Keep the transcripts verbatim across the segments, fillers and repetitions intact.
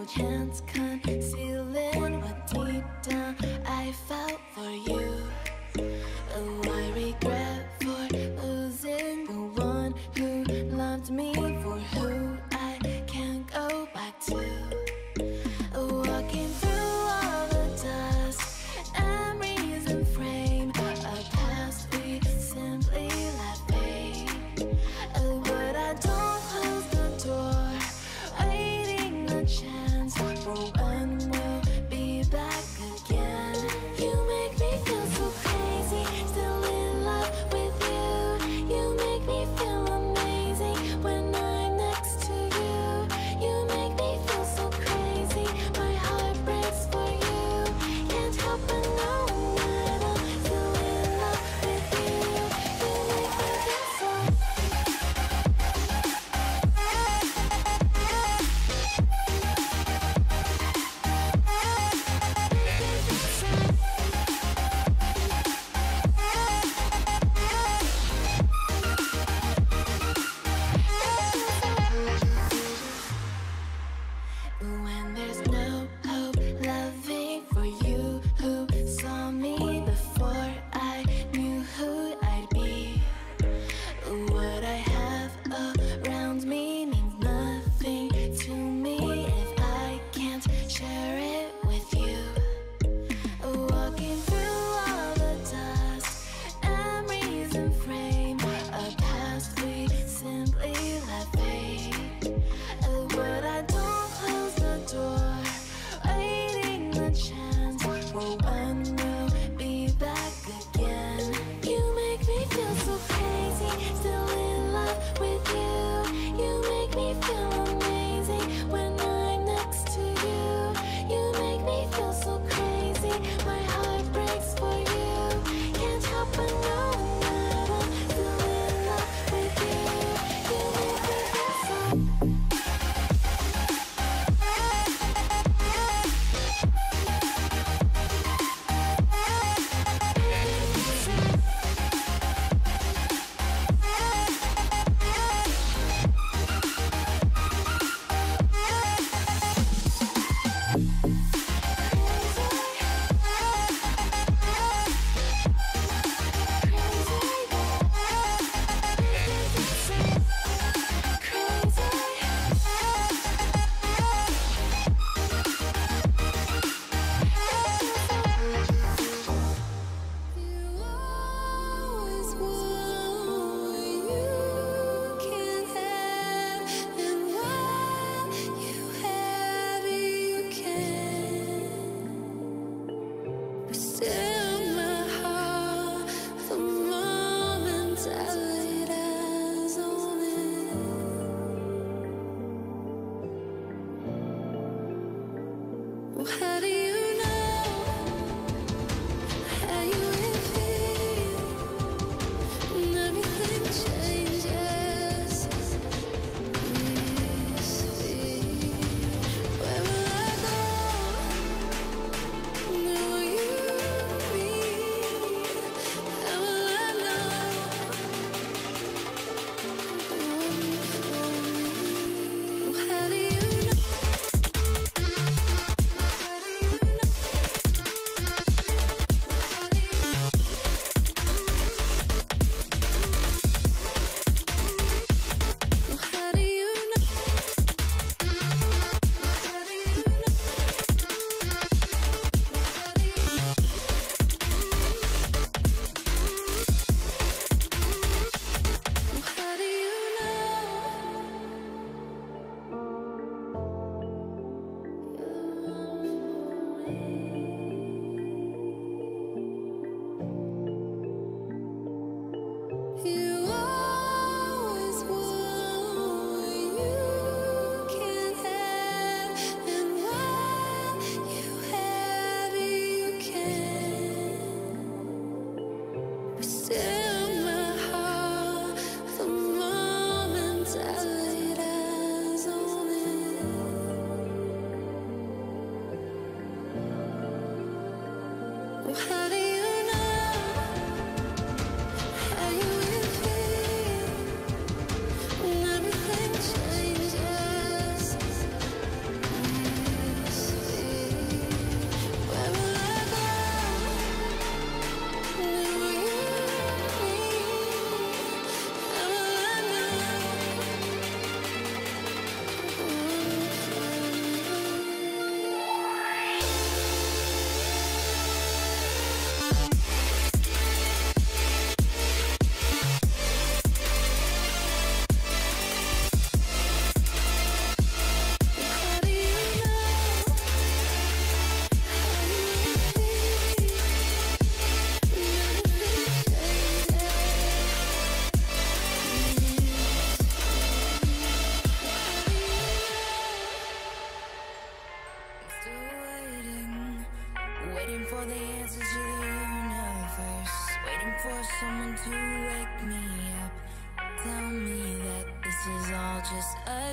can't conceal it, what deep down I felt for you. Oh, I regret for losing the one who loved me, for who I can't go back to. Walking through all the dust, memories and frame, a past we simply let fade. Oh, but I don't close the door, waiting a chance for when we'll be back again. You make me feel so crazy, still in love with you. You make me feel amazing when I'm next to you. You make me feel so crazy, my heart breaks for you. Can't help but know that I'm still in love with you. You make me feel so.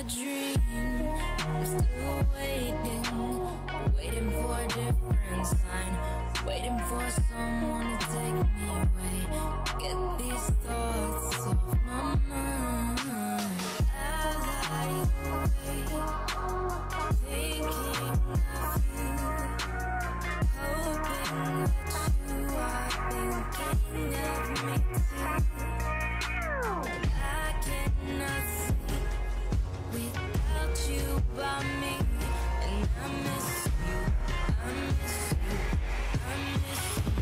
dream. I'm still waiting, waiting for a different sign, waiting for someone to take me away, get these thoughts off my mind. As I wait, thinking of you, hoping that you are thinking of me too. I cannot sleep without you by me, and I miss you, I miss you, I miss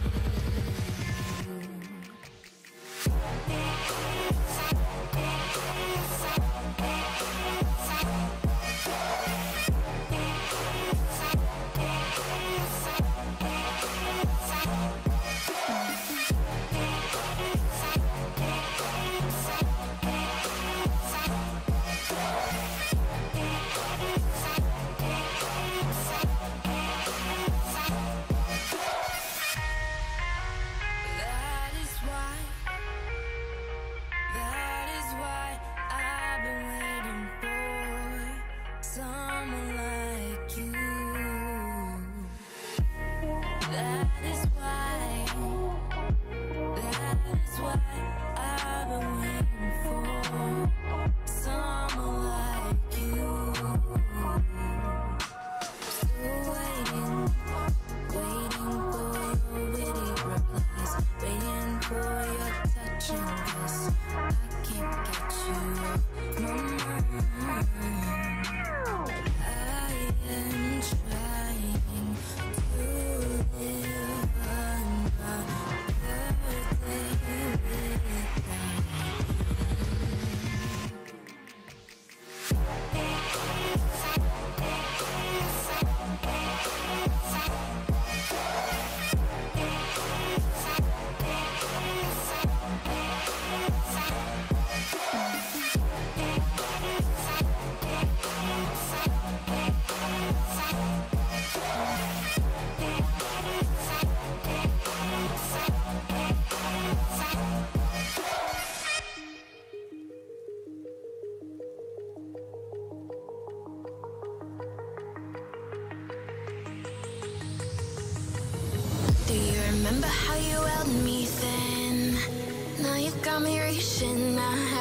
remember how you held me then. Now you got me reaching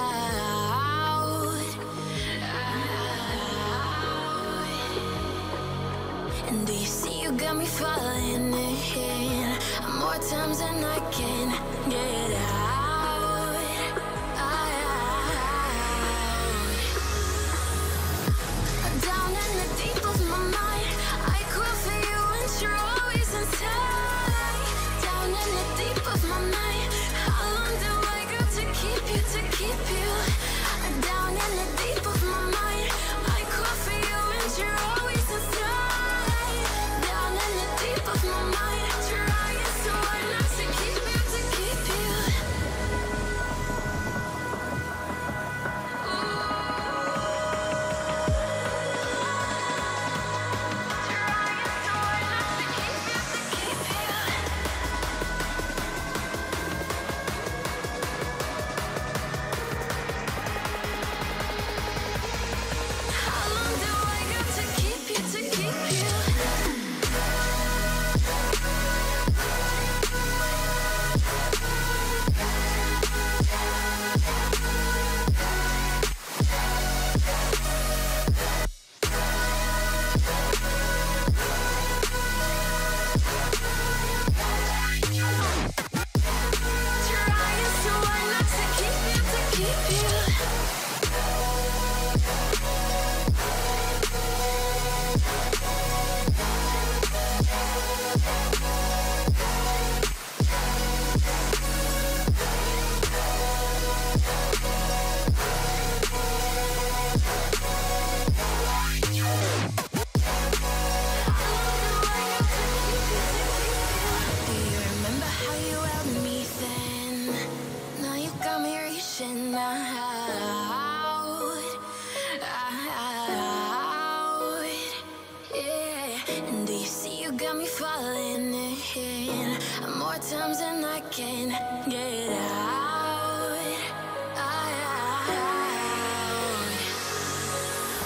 out, out. And do you see you got me falling in more times than I can get out, out. Down in the deep of my mind, I crawl for you and you're always inside. Down in the deep of my mind, how long do I got to keep you, to keep you? Down in the deep of my mind, I call for you and you're always inside. Down in the deep of my mind, trying so hard not to keep you, to keep you. More times than I can get out, out.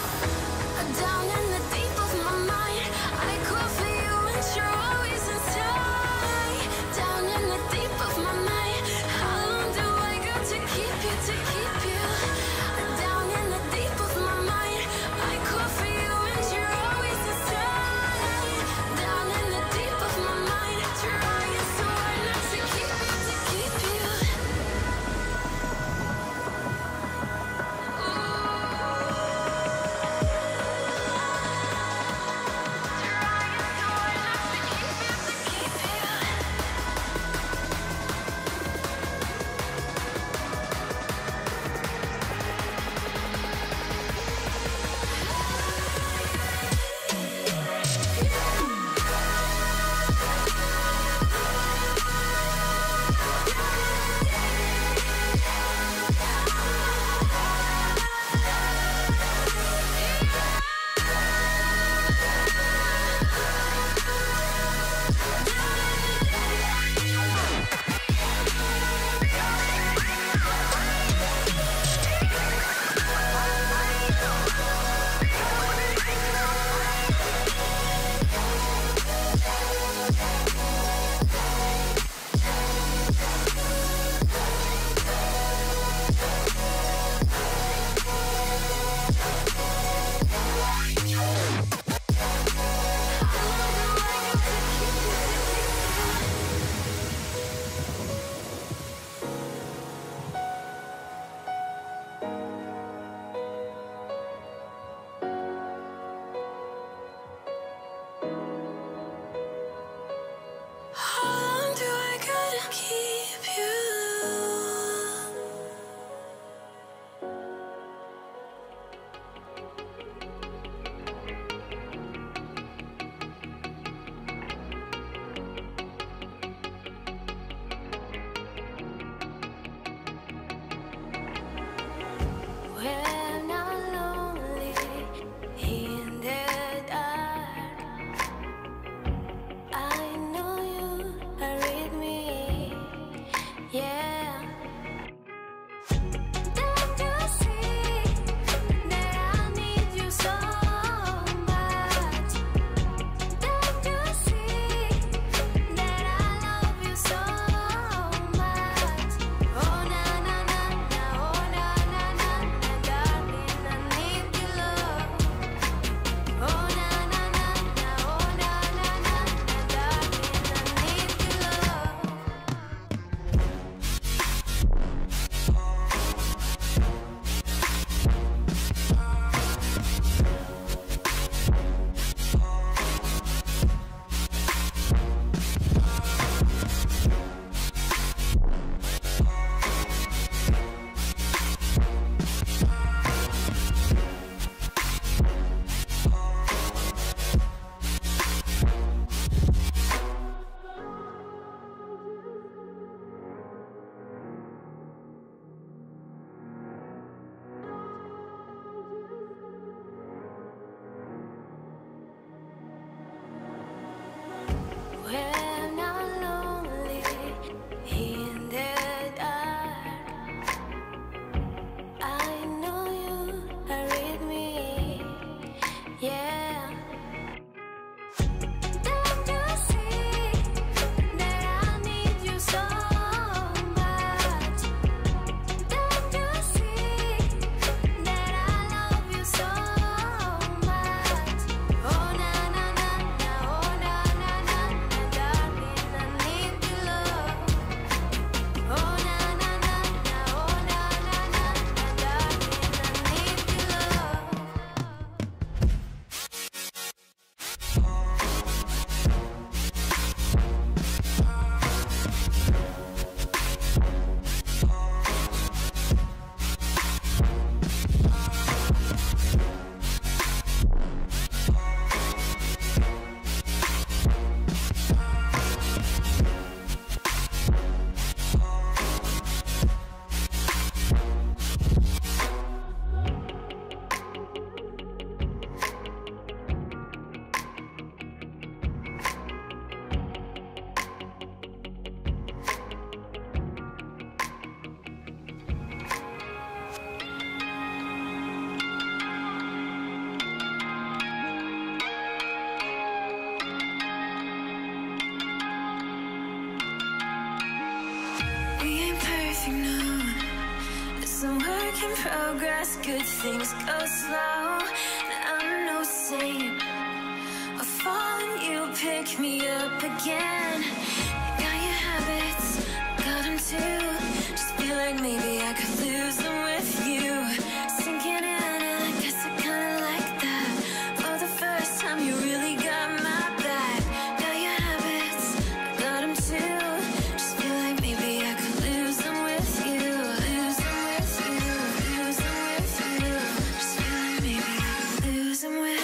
When I'm lonely in the dark, I know you are with me, yeah. Don't you see that I need you so much? Don't you see that I love you so much? Oh na na na na, oh na na na na, darling, I need your love. Oh na na na na, oh na na na na, darling, I need your love. When I'm lonely in the dark, I know you are with me, yeah. Don't you see that I need you so much? Don't you see that I love you so much? Oh na na na na, oh na na na na, darling, I need your love. Oh na na na na, oh na na na na, darling, I need your love. We ain't perfect, no. It's some work in progress. Good things go slow. And I'm no saint. I fall and you pick me up again. You got your habits, got them too. Just feel like maybe I could lose them with you. Sinking in, and I guess I kinda like that. For the first time, you really got my back. Got your habits, got them too. Just feel like maybe I could lose them with you. Lose them with you, lose them with you. Just feel like maybe I could lose them with.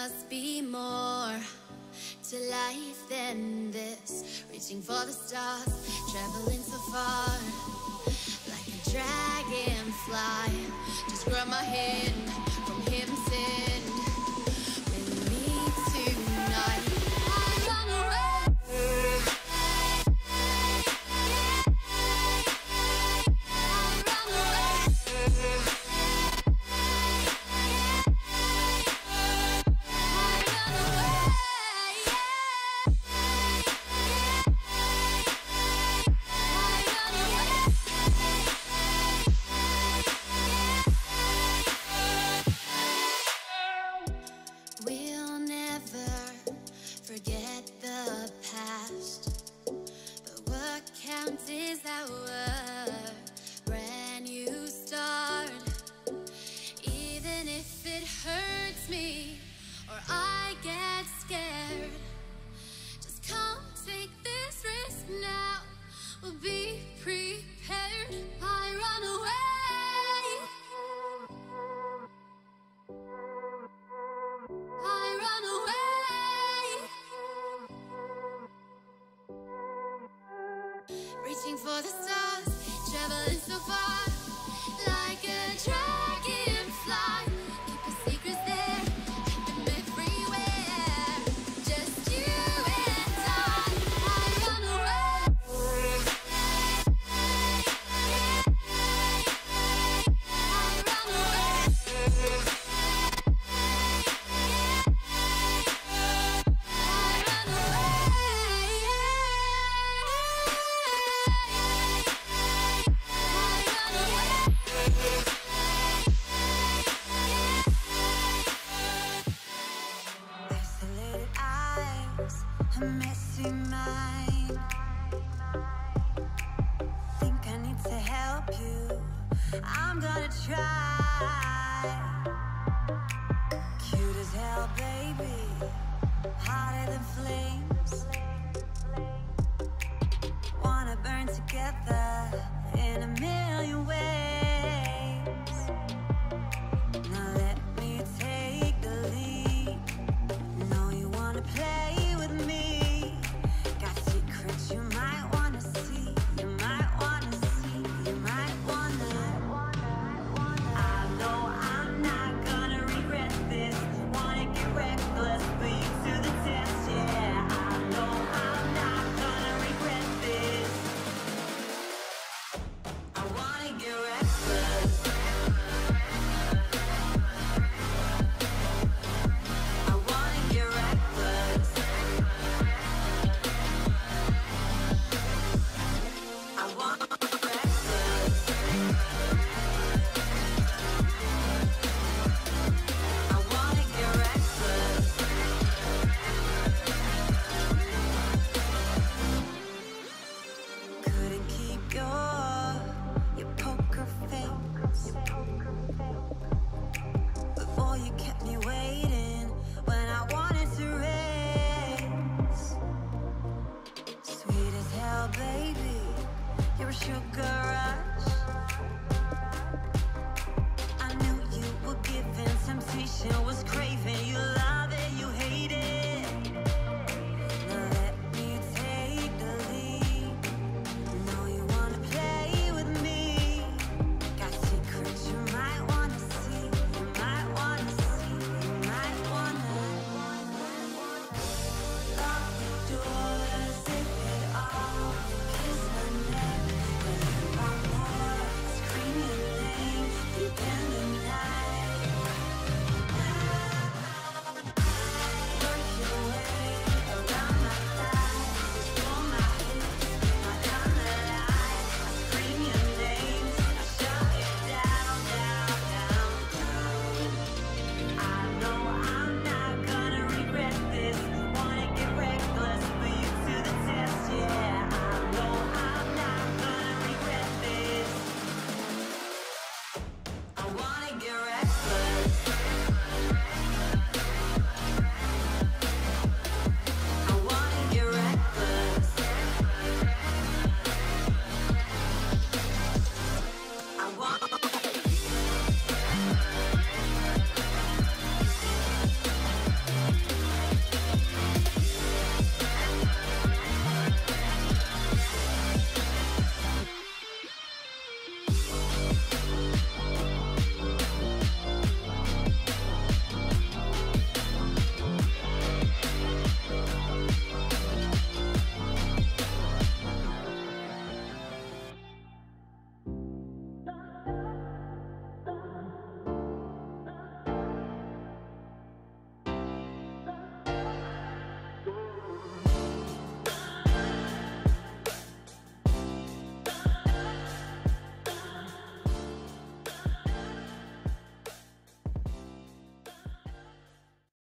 must be more to life than this. Reaching for the stars, traveling so far, like a dragonfly. Just grab my hand from heaven send with me tonight. I run away. Is our brand new start. Even if it hurts me or I get scared, just come take this risk now. We'll be prepared. I run away. I run away. Reaching for the stars, traveling so far, like a dragonfly. Keep your secrets there, keep them everywhere. Just you and I. I run away. I run away. A messy mind. Think I need to help you. I'm gonna try. Cute as hell, baby. Hotter than flames. Wanna burn together in a million ways. Now let me take the lead. Know you wanna play. You might wanna see, you might wanna see, you might wanna. I know I'm not gonna regret this. Wanna get reckless, put you to the test, yeah. I know I'm not gonna regret this. I wanna get reckless. I wanna get reckless. I want reckless. I wanna get reckless. Couldn't keep your your poker face. Before you kept me waiting when I wanted to race. Sweet as hell, baby. Your sugar rush. I knew you were giving, temptation was craving.